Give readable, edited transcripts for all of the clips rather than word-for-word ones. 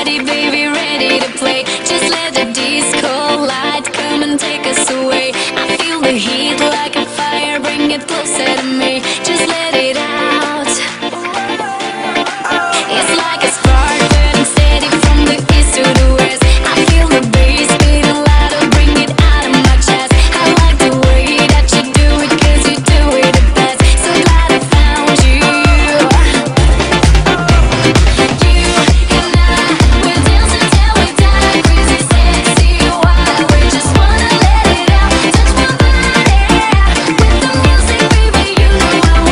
ready, baby, ready to play. Just let the disco light come and take us away. I feel the heat like a fire, bring it closer to me. Just let it out. It's like a spark burning steady from the east to the west. I feel the bass beating louder, bring it out of my chest. I like the way that you do it, 'cause you do it the best. So glad I found you. You and I, we'll dance until we die. Crazy, sexy, wild, we just wanna let it out. Touch my body with the music, baby, you know I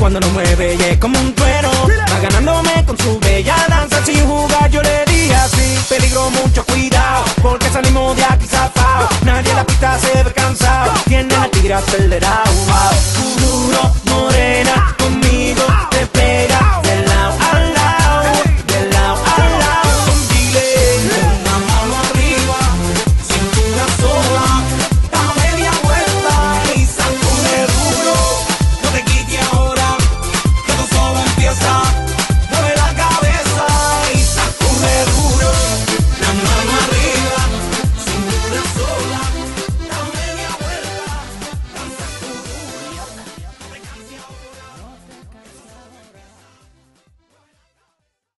cuando nos mueve y es como un trueno. Va ganándome con su bella danza. Sin jugar yo le dije así: peligro, mucho cuidado, porque salimos de aquí zafado. Nadie en la pista se ve cansado, tiene el tigre acelerado. Duro,